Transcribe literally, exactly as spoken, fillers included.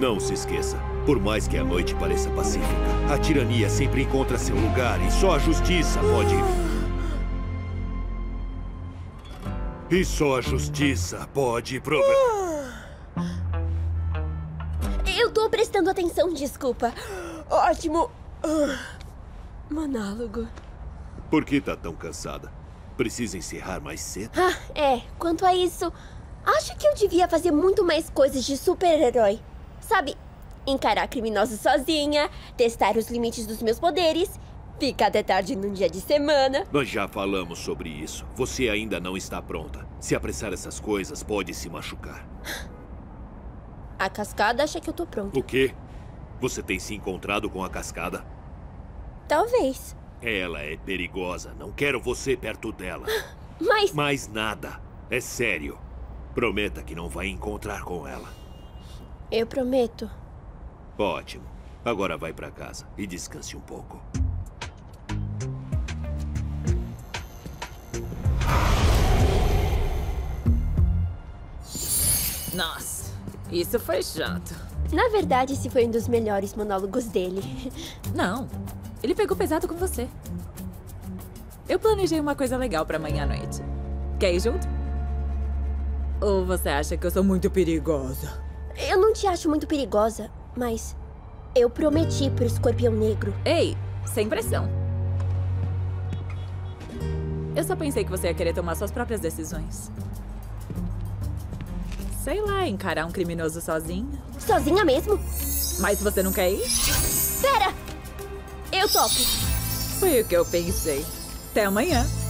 Não se esqueça, por mais que a noite pareça pacífica, a tirania sempre encontra seu lugar e só a justiça pode... E só a justiça pode provar... Eu tô prestando atenção, desculpa. Ótimo. Monólogo. Por que tá tão cansada? Precisa encerrar mais cedo? Ah, é. Quanto a isso, acho que eu devia fazer muito mais coisas de super-herói. Sabe, encarar criminosos sozinha, testar os limites dos meus poderes, ficar até tarde num dia de semana. Nós já falamos sobre isso. Você ainda não está pronta. Se apressar essas coisas, pode se machucar. A Cascada acha que eu tô pronta. O quê? Você tem se encontrado com a Cascada? Talvez. Ela é perigosa. Não quero você perto dela. Mas... Mais nada. É sério. Prometa que não vai encontrar com ela. Eu prometo. Ótimo. Agora vai pra casa e descanse um pouco. Nossa, isso foi chato. Na verdade, esse foi um dos melhores monólogos dele. Não, ele pegou pesado com você. Eu planejei uma coisa legal pra amanhã à noite. Quer ir junto? Ou você acha que eu sou muito perigosa? Eu não te acho muito perigosa, mas eu prometi pro Escorpião Negro. Ei, sem pressão. Eu só pensei que você ia querer tomar suas próprias decisões. Sei lá, encarar um criminoso sozinha. Sozinha mesmo? Mas você não quer ir? Pera! Eu topo. Foi o que eu pensei. Até amanhã.